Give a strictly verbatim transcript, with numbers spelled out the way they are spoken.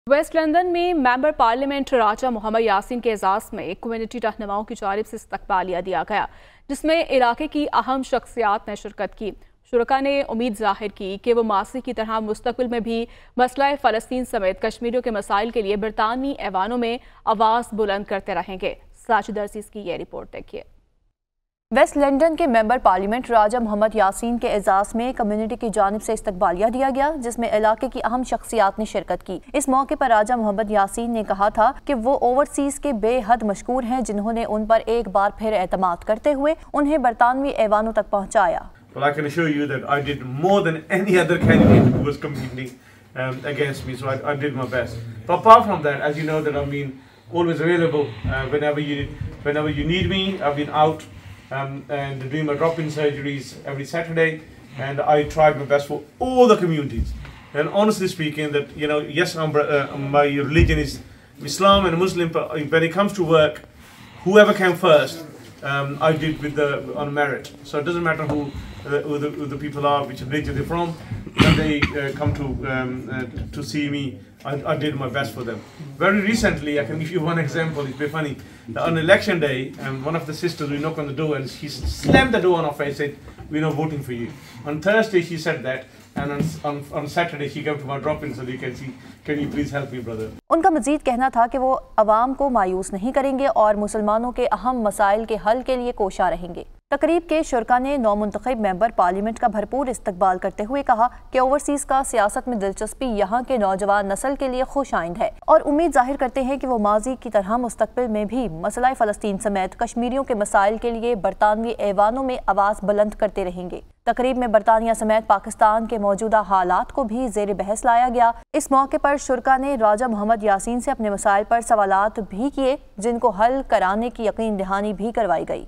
Waste London में member parliament Raja Mohammad Yasin के एजाज में कम्युनिटी रहनुमाओं की जानिब से इस्तकबालिया दिया गया, जिसमें इलाके की अहम शख्सियात ने शिरकत की। शुरका ने उम्मीद जाहिर की कि वो मासी की तरह मुस्तकबिल में भी मसला फ़लस्तीन समेत कश्मीरियों के मसाइल के लिए बरतानवी ऐवानों में आवाज़ बुलंद करते रहेंगे। साजिद अजीज की यह रिपोर्ट देखिए। वेस्ट लंदन के मेंबर पार्लियामेंट राजा मोहम्मद यासीन के एजाज में कम्युनिटी की जानिब से इस्तकबालिया दिया गया, जिसमें इलाके की अहम शख्सियात ने शिरकत की। इस मौके पर राजा मोहम्मद यासीन ने कहा था कि वो ओवरसीज के बेहद मशकूर हैं, जिन्होंने उन पर एक बार फिर एतमाद करते हुए उन्हें बरतानवी ऐवानों तक पहुँचाया। Well, I can assure you that I did more than any other candidate who was competing um, against me, so I, I did my best. But apart from that, as you know, that I've been always available uh, whenever you whenever you need me. I've been out um, and doing my drop-in surgeries every Saturday, and I tried my best for all the communities. And honestly speaking, that you know, yes, I'm, uh, my religion is Islam and Muslim, but when it comes to work, whoever came first, um, I did with the on merit. So it doesn't matter who. Uh, who, the, who the people are, which religion they're from, when they uh, come to um, uh, to see me, I, I did my best for them. Very recently, I can give you one example. It's very funny. On election day, um, one of the sisters, we knocked on the door and she slammed the door on our face, said, "We're not voting for you." On Thursday, she said that, and on, on, on Saturday, she came to my drop-in so you can see, "Can you please help me, brother?" उनका मजीद कहना था कि वो अवाम को मायूस नहीं करेंगे और मुसलमानों के अहम मसाइल के हल के लिए कोशा रहेंगे। तकरीब के शुरका ने नौमुंतखब मेंबर पार्लियामेंट का भरपूर इस्तकबाल करते हुए कहा कि ओवरसीज का सियासत में दिलचस्पी यहाँ के नौजवान नस्ल के लिए खुश आइंद है और उम्मीद जाहिर करते हैं कि वो माजी की तरह मुस्तकबिल में भी मसला फ़लस्तीन समेत कश्मीरियों के मसाइल के लिए बरतानवी ऐवानों में आवाज़ बुलंद करते रहेंगे। तकरीब में बरतानिया समेत पाकिस्तान के मौजूदा हालात को भी ज़ेर बहस लाया गया। इस मौके पर शुरका ने राजा मोहम्मद यासीन से अपने मसाइल पर सवालात भी किए, जिनको हल कराने की यकीन दहानी भी करवाई गई।